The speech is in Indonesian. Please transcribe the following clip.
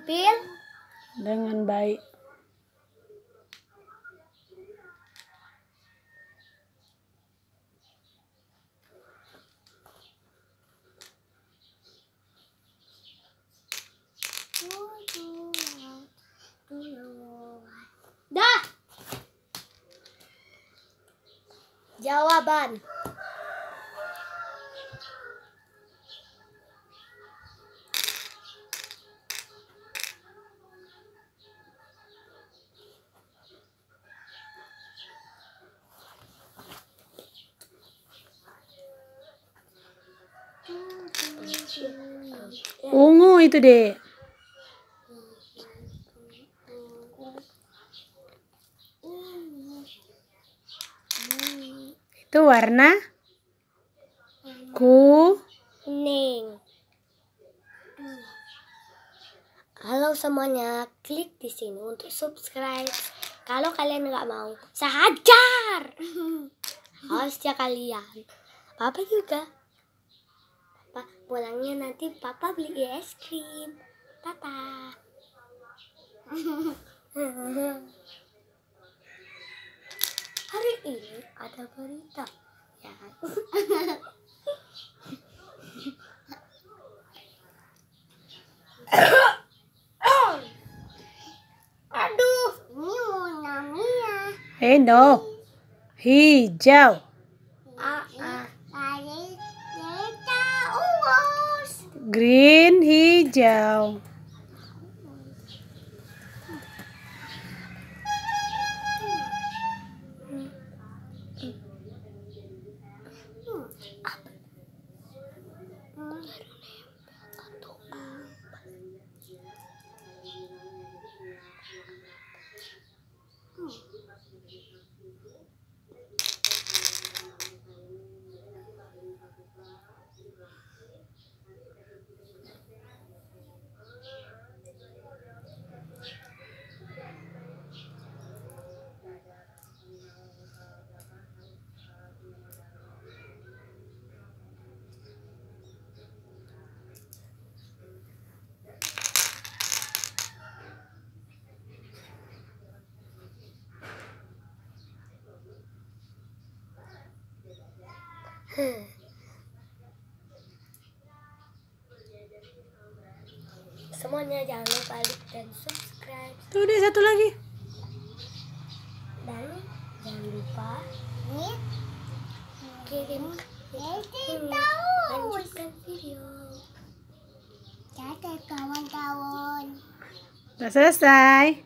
tampil dengan baik. Dah. Jawaban. Ungu itu, Dek. Itu warna kuning. Halo semuanya, klik di sini untuk subscribe. Kalau kalian nggak mau, saya hajar. Hostnya kalian. Papa juga. Papa pulangnya nanti Papa beli es krim. Tata. Hari ini ada berita. Ya. Aduh, ini warna Mia. no. Hijau. Green, hijau. Semuanya jangan lupa like dan subscribe. Tuh, Dek, satu lagi. Dan jangan lupa kirim lanjutkan video. Dadah kawan-kawan. Udah selesai.